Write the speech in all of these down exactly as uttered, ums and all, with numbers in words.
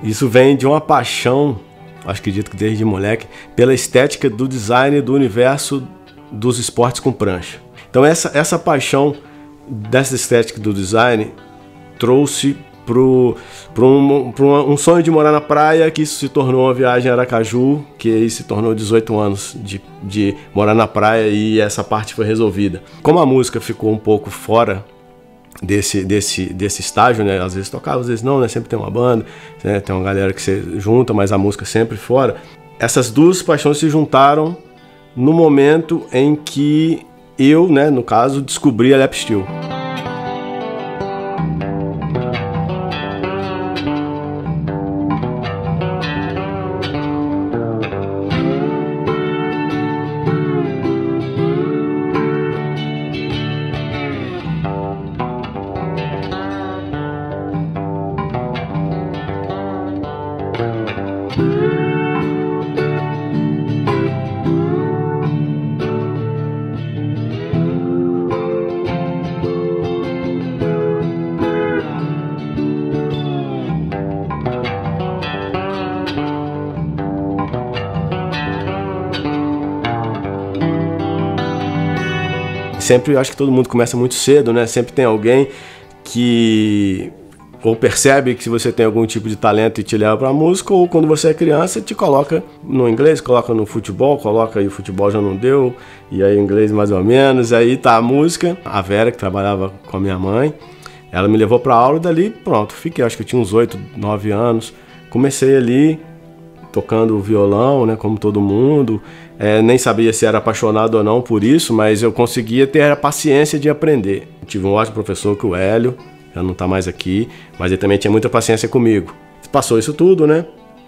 Isso vem de uma paixão, acho que acredito que desde moleque, pela estética do design do universo dos esportes com prancha. Então essa, essa paixão dessa estética do design trouxe para um, um sonho de morar na praia, que isso se tornou uma viagem a Aracaju, que aí se tornou dezoito anos de, de morar na praia, e essa parte foi resolvida. Como a música ficou um pouco fora desse, desse, desse estágio, né? Às vezes tocava, às vezes não, né? Sempre tem uma banda, né? Tem uma galera que você junta, mas a música sempre fora. Essas duas paixões se juntaram no momento em que eu, né, no caso, descobri a Lap Steel. Sempre, eu acho que todo mundo começa muito cedo, né? Sempre tem alguém que ou percebe que se você tem algum tipo de talento e te leva pra música, ou quando você é criança te coloca no inglês, coloca no futebol, coloca aí o futebol já não deu, e aí o inglês mais ou menos, aí tá a música. A Vera, que trabalhava com a minha mãe, ela me levou pra aula e dali pronto, fiquei, acho que eu tinha uns oito, nove anos, comecei ali tocando violão, né, como todo mundo. É, nem sabia se era apaixonado ou não por isso, mas eu conseguia ter a paciência de aprender. Tive um ótimo professor, que o Hélio, já não está mais aqui, mas ele também tinha muita paciência comigo. Passou isso tudo, né?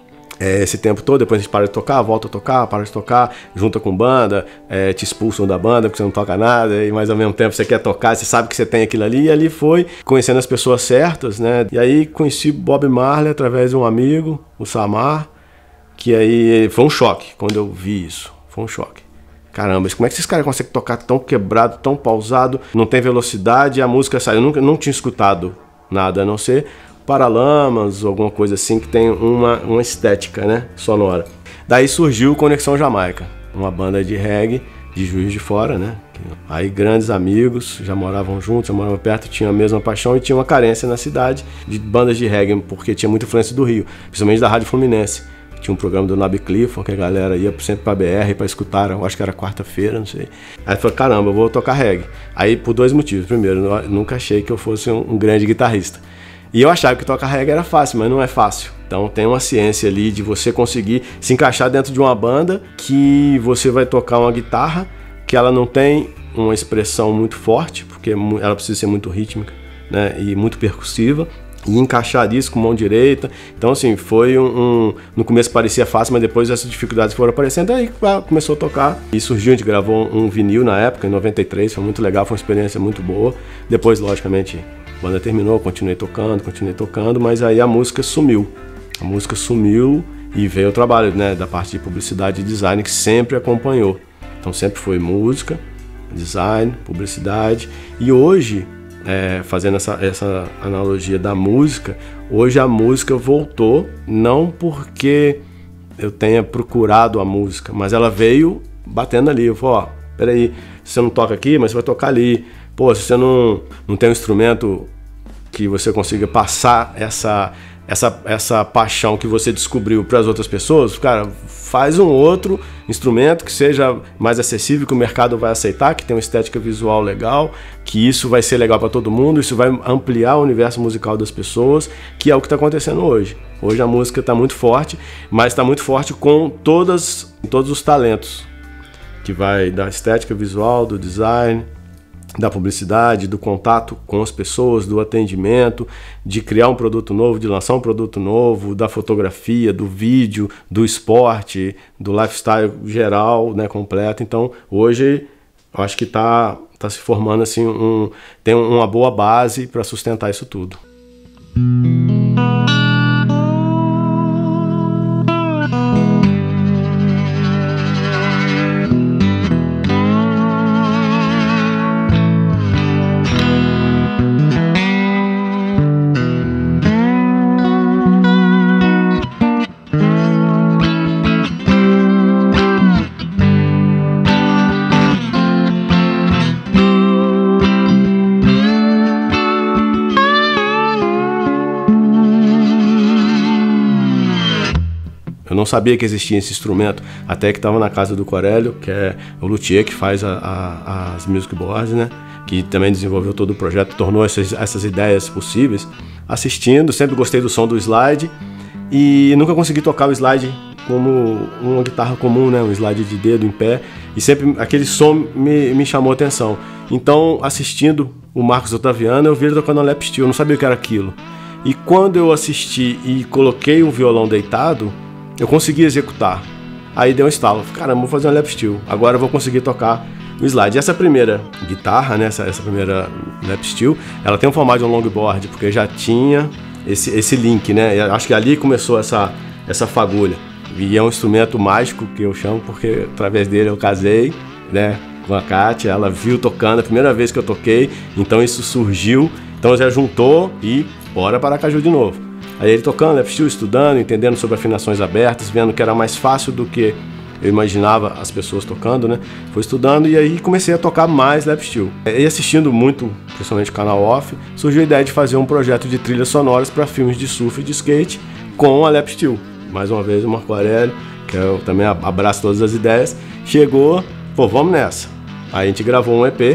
É, esse tempo todo, depois a gente para de tocar, volta a tocar, para de tocar, junta com banda, é, te expulsam da banda porque você não toca nada, e mais ao mesmo tempo você quer tocar, você sabe que você tem aquilo ali, e ali foi conhecendo as pessoas certas, né? E aí conheci Bob Marley através de um amigo, o Samar, que aí foi um choque quando eu vi isso. Foi um choque. Caramba, mas como é que esses caras conseguem tocar tão quebrado, tão pausado, não tem velocidade e a música sai? Eu nunca, não tinha escutado nada, a não ser Paralamas ou alguma coisa assim que tem uma, uma estética, né, sonora. Daí surgiu Conexão Jamaica, uma banda de reggae de Juiz de Fora, né? Aí grandes amigos, já moravam juntos, já moravam perto, tinham a mesma paixão e tinha uma carência na cidade de bandas de reggae, porque tinha muita influência do Rio, principalmente da Rádio Fluminense. Tinha um programa do Nabi Clifford, que a galera ia sempre pra B R pra escutar, eu acho que era quarta-feira, não sei. Aí eu falei, caramba, eu vou tocar reggae. Aí por dois motivos. Primeiro, eu nunca achei que eu fosse um, um grande guitarrista. E eu achava que tocar reggae era fácil, mas não é fácil. Então tem uma ciência ali de você conseguir se encaixar dentro de uma banda que você vai tocar uma guitarra que ela não tem uma expressão muito forte, porque ela precisa ser muito rítmica, né, e muito percussiva. E encaixar isso com mão direita. Então assim, foi um, um... no começo parecia fácil, mas depois essas dificuldades foram aparecendo. Aí começou a tocar. E surgiu, a gente gravou um vinil na época, em noventa e três. Foi muito legal, foi uma experiência muito boa. Depois, logicamente, a banda terminou, continuei tocando, continuei tocando. Mas aí a música sumiu. A música sumiu e veio o trabalho, né, da parte de publicidade e design, que sempre acompanhou. Então sempre foi música, design, publicidade. E hoje... É, fazendo essa, essa analogia da música, hoje a música voltou, não porque eu tenha procurado a música, mas ela veio batendo ali. Eu falei, ó, peraí, você não toca aqui, mas você vai tocar ali. Pô, se você não, não tem um instrumento que você consiga passar essa, essa, essa paixão que você descobriu para as outras pessoas, cara, faz um outro instrumento que seja mais acessível, que o mercado vai aceitar, que tem uma estética visual legal, que isso vai ser legal para todo mundo, isso vai ampliar o universo musical das pessoas, que é o que está acontecendo hoje. Hoje a música está muito forte, mas está muito forte com todas, todos os talentos, que vai da estética visual, do design, da publicidade, do contato com as pessoas, do atendimento, de criar um produto novo, de lançar um produto novo, da fotografia, do vídeo, do esporte, do lifestyle geral, né, completo. Então, hoje, eu acho que está tá se formando assim, um, tem uma boa base para sustentar isso tudo. não sabia que existia esse instrumento, até que estava na casa do Corélio, que é o luthier que faz a, a, as music boards, né? Que também desenvolveu todo o projeto, tornou essas, essas ideias possíveis. Assistindo, sempre gostei do som do slide e nunca consegui tocar o slide como uma guitarra comum, né? Um slide de dedo em pé, e sempre aquele som me, me chamou a atenção. Então, assistindo o Marcos Ottaviano, eu vi ele tocando lap steel, eu não sabia o que era aquilo. E quando eu assisti e coloquei um violão deitado, eu consegui executar. Aí deu um estalo, caramba, vou fazer um lap steel, agora eu vou conseguir tocar o slide. E essa primeira guitarra, né, essa, essa primeira lap steel, ela tem um formato de um longboard, porque já tinha esse, esse link, né? Eu acho que ali começou essa, essa fagulha. E é um instrumento mágico que eu chamo, porque através dele eu casei, né, com a Kátia, ela viu tocando, a primeira vez que eu toquei, então isso surgiu, então já juntou e bora para Aracaju de novo. Aí ele tocando, lap steel, estudando, entendendo sobre afinações abertas, vendo que era mais fácil do que eu imaginava as pessoas tocando, né? Foi estudando e aí comecei a tocar mais lap steel. E assistindo muito, principalmente o canal Off, surgiu a ideia de fazer um projeto de trilhas sonoras para filmes de surf e de skate com a lap steel. Mais uma vez o Marco Aurélio, que eu também abraço todas as ideias, chegou, pô, vamos nessa. Aí a gente gravou um E P,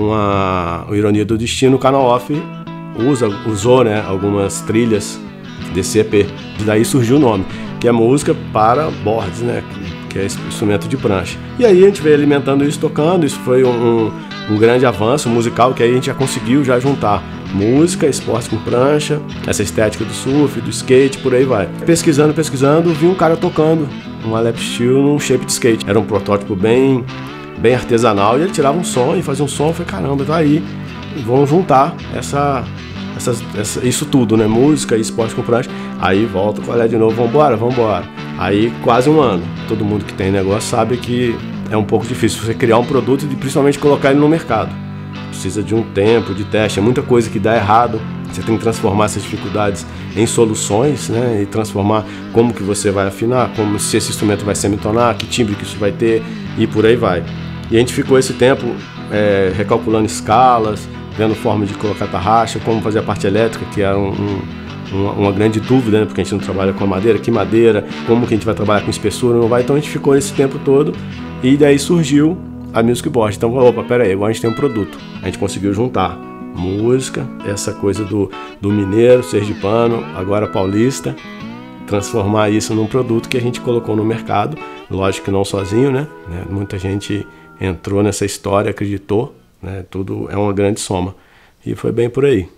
uma, o Ironia do Destino, o canal Off usa, usou, né, algumas trilhas desse E P. E daí surgiu o nome, que é música para boards, né, que é esse instrumento de prancha. E aí a gente veio alimentando isso, tocando, isso foi um, um, um grande avanço musical, que aí a gente já conseguiu já juntar música, esporte com prancha, essa estética do surf, do skate, por aí vai. Pesquisando, pesquisando, vi um cara tocando uma lap steel num shape de skate. Era um protótipo bem, bem artesanal e ele tirava um som e fazia um som. Eu falei, caramba, tá aí, vamos juntar essa, essa, essa, isso tudo, né? Música e esporte com prancha. Aí volta com a de novo, vambora, vambora. Aí quase um ano. Todo mundo que tem negócio sabe que é um pouco difícil você criar um produto e principalmente colocar ele no mercado. Precisa de um tempo de teste, é muita coisa que dá errado. Você tem que transformar essas dificuldades em soluções, né? E transformar como que você vai afinar, como se esse instrumento vai semitonar, que timbre que isso vai ter e por aí vai. E a gente ficou esse tempo é, recalculando escalas, vendo forma de colocar tarraxa, como fazer a parte elétrica, que era um, um, uma, uma grande dúvida, né? Porque a gente não trabalha com madeira, que madeira, como que a gente vai trabalhar com espessura, não vai. Então a gente ficou esse tempo todo e daí surgiu a music board. Então, opa, pera aí, agora a gente tem um produto. A gente conseguiu juntar música, essa coisa do, do mineiro, sergipano, agora paulista, transformar isso num produto que a gente colocou no mercado. Lógico que não sozinho, né? Muita gente entrou nessa história, acreditou, né? Tudo é uma grande soma. E foi bem por aí.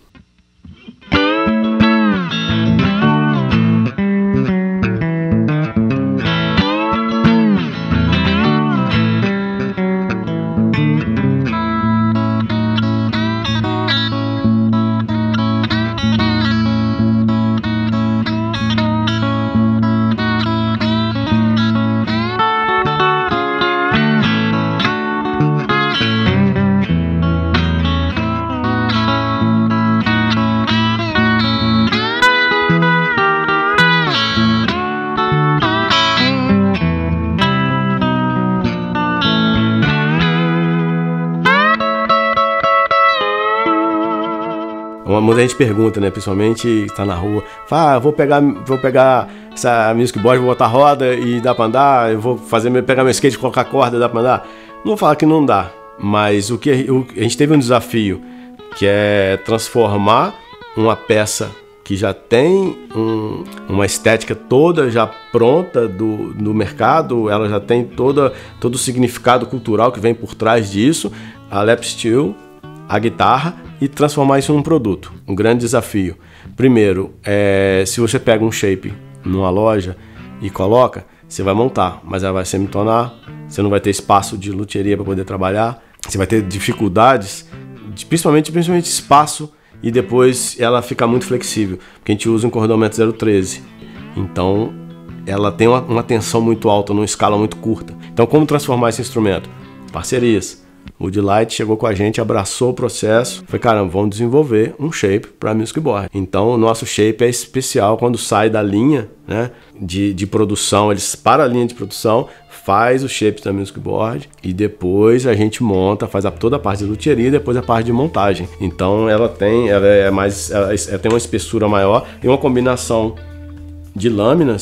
Muita gente pergunta, né? Principalmente está na rua, fala, ah, vou pegar, vou pegar essa music board, vou botar roda e dá para andar, eu vou fazer, pegar meu skate, colocar corda, dá para andar. Não vou falar que não dá, mas o que o, a gente teve um desafio, que é transformar uma peça que já tem um, uma estética toda já pronta do, do mercado, ela já tem toda, todo o significado cultural que vem por trás disso, a lap steel, a guitarra, e transformar isso num produto. Um grande desafio. Primeiro, é, se você pega um shape numa loja e coloca, você vai montar, mas ela vai semitonar, você não vai ter espaço de luthieria para poder trabalhar, você vai ter dificuldades, de, principalmente, principalmente espaço, e depois ela fica muito flexível, porque a gente usa um cordomento zero treze. Então, ela tem uma, uma tensão muito alta, numa escala muito curta. Então, como transformar esse instrumento? Parcerias. O Woodlight chegou com a gente, abraçou o processo, foi, caramba, vamos desenvolver um shape para music board. Então, o nosso shape é especial quando sai da linha, né, de, de produção, eles para a linha de produção, faz o shape da music board e depois a gente monta, faz a, toda a parte de luthieria e depois a parte de montagem. Então, ela tem, ela é mais, ela, ela tem uma espessura maior e uma combinação de lâminas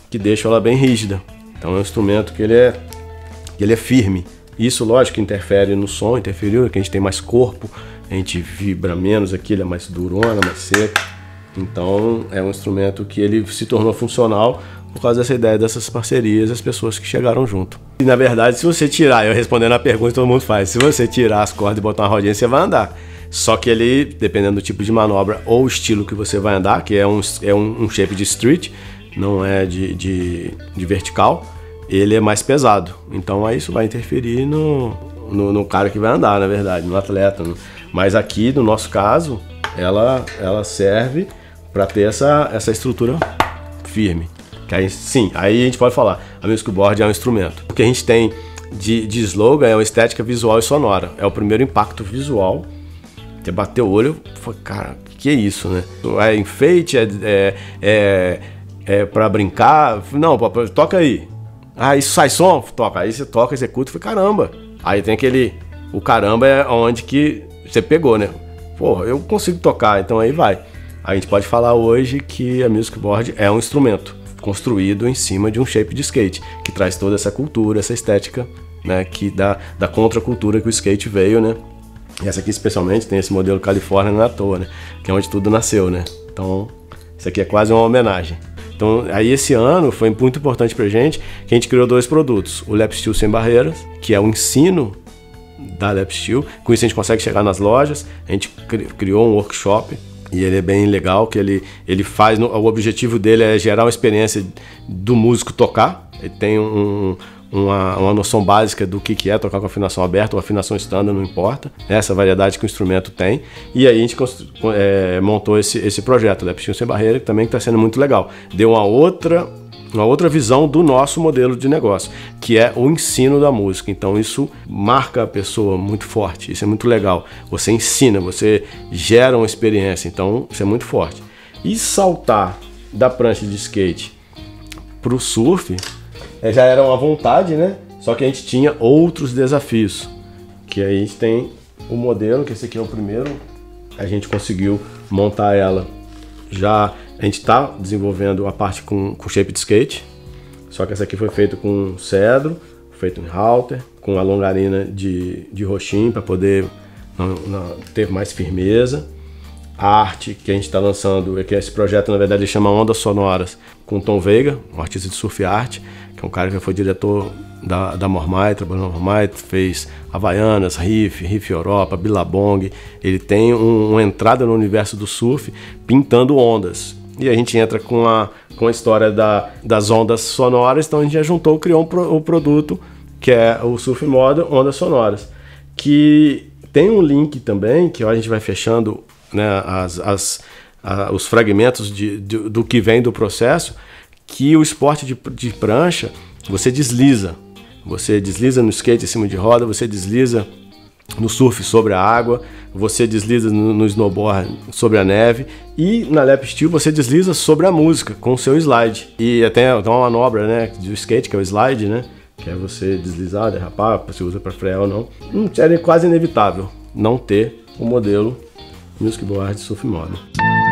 que deixam ela bem rígida. Então é um instrumento que ele é, que ele é firme. Isso, lógico, interfere no som, interferiu, que a gente tem mais corpo, a gente vibra menos aqui, ele é mais durona, mais seco. Então é um instrumento que ele se tornou funcional por causa dessa ideia dessas parcerias, as pessoas que chegaram junto. E na verdade, se você tirar, eu respondendo a pergunta que todo mundo faz, se você tirar as cordas e botar uma rodinha, você vai andar. Só que ele, dependendo do tipo de manobra ou estilo que você vai andar, que é um, é um, um shape de street, não é de, de, de vertical, ele é mais pesado. Então aí isso vai interferir no, no, no cara que vai andar, na verdade, no atleta. Mas aqui, no nosso caso, ela, ela serve para ter essa, essa estrutura firme. Que aí, sim, aí a gente pode falar, a music board é um instrumento. O que a gente tem de, de slogan é uma estética visual e sonora. É o primeiro impacto visual. Você bateu o olho e falou, cara, que é isso, né? É enfeite, é, é, é, é pra brincar. Não, toca aí. Ah, isso sai som? Toca. Aí você toca, executa e fala, caramba. Aí tem aquele, o caramba é onde que você pegou, né? Pô, eu consigo tocar, então aí vai. A gente pode falar hoje que a music board é um instrumento construído em cima de um shape de skate, que traz toda essa cultura, essa estética, né, que dá da contracultura que o skate veio, né? E essa aqui especialmente tem esse modelo Califórnia, não é à toa, né? Que é onde tudo nasceu, né? Então, isso aqui é quase uma homenagem. Então, aí esse ano foi muito importante pra gente, que a gente criou dois produtos. O Lap Steel Sem Barreiras, que é o ensino da Lap Steel. Com isso a gente consegue chegar nas lojas, a gente criou um workshop, e ele é bem legal, que ele, ele faz, o objetivo dele é gerar uma experiência do músico tocar. Ele tem um, uma, uma noção básica do que, que é tocar com afinação aberta ou afinação estándar, não importa. Essa variedade que o instrumento tem. E aí a gente é, montou esse, esse projeto, Lap Steel Sem Barreira, que também está sendo muito legal. Deu uma outra... uma outra visão do nosso modelo de negócio, que é o ensino da música. Então isso marca a pessoa muito forte, isso é muito legal. Você ensina, você gera uma experiência, então isso é muito forte. E saltar da prancha de skate para o surf já era uma vontade, né? Só que a gente tinha outros desafios, que aí a gente tem o modelo, que esse aqui é o primeiro, a gente conseguiu montar ela já. A gente está desenvolvendo a parte com, com shape de skate, só que essa aqui foi feita com cedro, feito em halter, com a longarina de, de roxinho para poder não, não, ter mais firmeza. A arte que a gente está lançando, é que esse projeto na verdade ele chama Ondas Sonoras, com Tom Veiga, um artista de surf art, que é um cara que foi diretor da, da Mormai, trabalhou na Mormai, fez Havaianas, Riff, Riff Europa, Billabong. Ele tem um, uma entrada no universo do surf pintando ondas. E a gente entra com a, com a história da, das ondas sonoras, então a gente já juntou e criou um pro, o produto, que é o Surf Model Ondas Sonoras, que tem um link também, que a gente vai fechando, né, as, as, a, os fragmentos de, de, do que vem do processo, que o esporte de, de prancha, você desliza, você desliza no skate em cima de roda, você desliza no surf sobre a água, você desliza no, no snowboard sobre a neve, e na Lap Steel você desliza sobre a música com o seu slide. E até tem uma manobra, né, do skate, que é o slide, né, que é você deslizar, derrapar, você usa para frear ou não. Hum, é quase inevitável não ter o modelo Music Board Surf Model.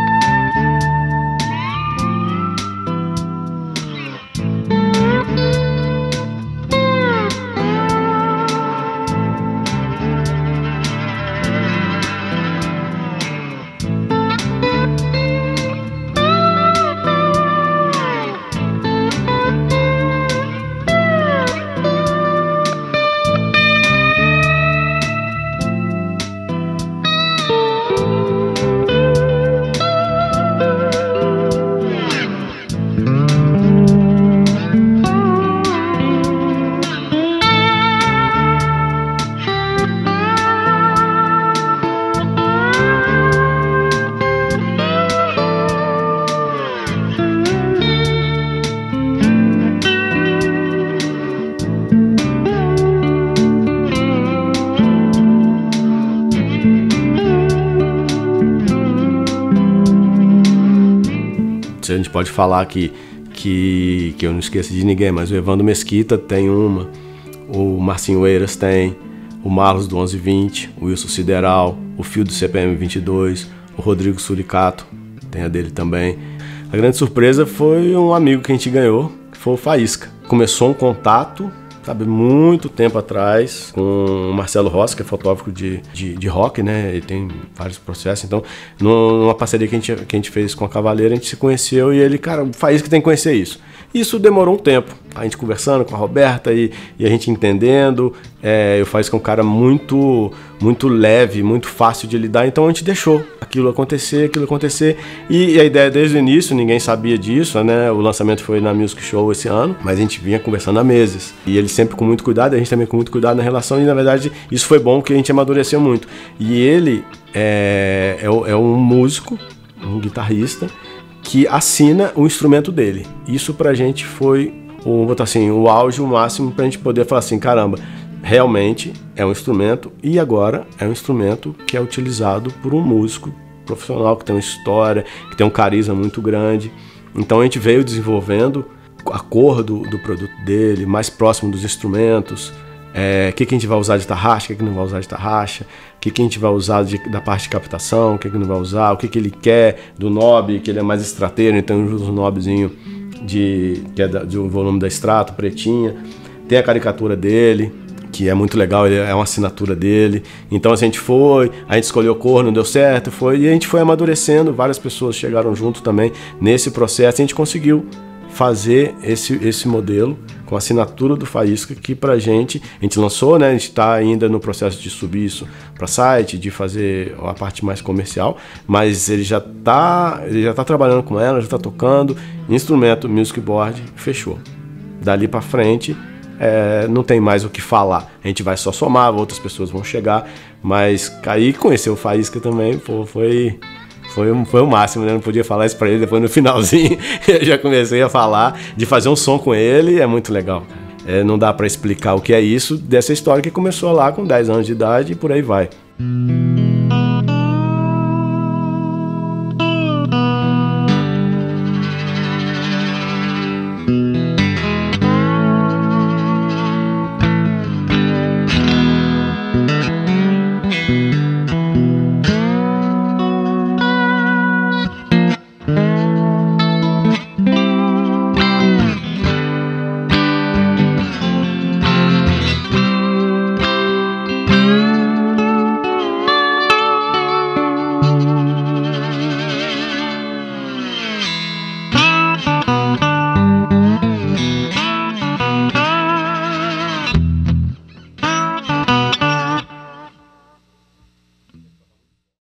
A gente pode falar que, que, que eu não esqueço de ninguém, mas o Evandro Mesquita tem uma, o Marcinho Eiras tem, o Marlos do onze vinte, o Wilson Sideral, o Fio do C P M vinte e dois, o Rodrigo Suricato tem a dele também. A grande surpresa foi um amigo que a gente ganhou, foi o Faísca. Começou um contato, sabe, muito tempo atrás, com o Marcelo Rossi, que é fotógrafo de, de, de rock, né? Ele tem vários processos. Então, numa parceria que a, gente, que a gente fez com a Cavaleira, a gente se conheceu e ele, cara, o Faísca tem que conhecer isso. Isso demorou um tempo, a gente conversando com a Roberta e, e a gente entendendo. É, eu Faísca é um cara muito, muito leve, muito fácil de lidar, então a gente deixou aquilo acontecer, aquilo acontecer. E, e a ideia desde o início, ninguém sabia disso, né? O lançamento foi na Music Show esse ano, mas a gente vinha conversando há meses. E ele sempre com muito cuidado, a gente também com muito cuidado na relação, e na verdade isso foi bom, que a gente amadureceu muito. E ele é, é, é um músico, um guitarrista, que assina o instrumento dele. Isso pra gente foi o, botar assim, o auge, o máximo pra gente poder falar assim, caramba, realmente é um instrumento e agora é um instrumento que é utilizado por um músico profissional que tem uma história, que tem um carisma muito grande. Então a gente veio desenvolvendo a cor do, do produto dele, mais próximo dos instrumentos, é, o que, que a gente vai usar de tarraxa, o que, que não vai usar de tarraxa, o que, que a gente vai usar de, da parte de captação, o que, que não vai usar, o que, que ele quer do knob, que ele é mais estrateiro, então usa um knobzinho de, que é da, do volume da extrato, pretinha. Tem a caricatura dele, que é muito legal, ele é uma assinatura dele. Então a gente foi, a gente escolheu cor, não deu certo, foi, e a gente foi amadurecendo, várias pessoas chegaram junto também nesse processo, e a gente conseguiu fazer esse, esse modelo com a assinatura do Faísca, que pra gente, a gente lançou, né? A gente tá ainda no processo de subir isso para site, de fazer a parte mais comercial, mas ele já tá, ele já tá trabalhando com ela, já tá tocando, instrumento, music board, fechou. Dali para frente, é, não tem mais o que falar, a gente vai só somar, outras pessoas vão chegar, mas aí conhecer o Faísca também, pô, foi... Foi, foi o máximo, né? Não podia falar isso pra ele, depois no finalzinho eu já comecei a falar de fazer um som com ele, é muito legal. É, não dá pra explicar o que é isso dessa história que começou lá com dez anos de idade e por aí vai.